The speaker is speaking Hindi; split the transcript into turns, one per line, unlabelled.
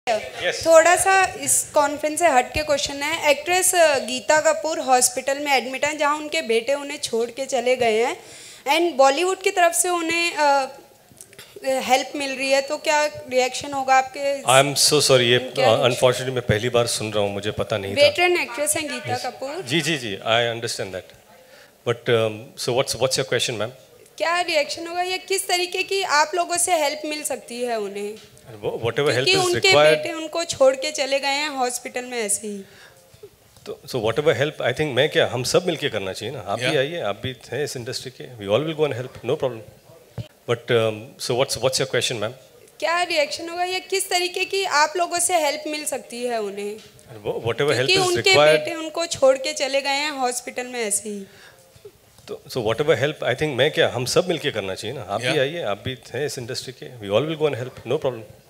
Yes.
थोड़ा सा इस कॉन्फ्रेंस से हट के क्वेश्चन है। एक्ट्रेस गीता कपूर हॉस्पिटल में एडमिट हैं जहां उनके बेटे उन्हें छोड़ के चले गए हैं एंड बॉलीवुड की तरफ से उन्हें हेल्प मिल रही है, तो क्या रिएक्शन होगा आपके?
आई एम सो सॉरी, ये अनफॉर्चुनेटली मैं पहली बार सुन रहा हूँ, मुझे पता नहीं था।
वेटरन एक्ट्रेस हैं गीता कपूर।
जी जी जी, I understand that, but so what's your question ma'am?
क्या रिएक्शन होगा या किस तरीके की आप लोगों से हेल्प मिल सकती है उन्हें?
व्हाटएवर हेल्प
क्योंकि
इज
उनके
रिक्वायर्ड,
बेटे उनको छोड़ के चले गए हैं हॉस्पिटल में ऐसे ही।
तो so whatever help I think मैं क्या हम सब मिलके करना चाहिए ना। आप भी आइए, आप भी हैं इस इंडस्ट्री के, we all will go and help, no problem. But so what's your question ma'am?
क्या रिएक्शन होगा या किस तरीके की आप लोगों से हेल्प मिल सकती है उन्हें?
व्हाटएवर हेल्प
क्योंकि
इज
उनके
रिक्वायर्ड,
बेटे उनको छोड़ के चले गए हैं हॉस्पिटल में ऐसे ही।
तो so whatever help I think मैं क्या हम सब मिलके करना चाहिए ना। आप भी आइए, आप भी हैं इस इंडस्ट्री के, we all will go and help, no problem.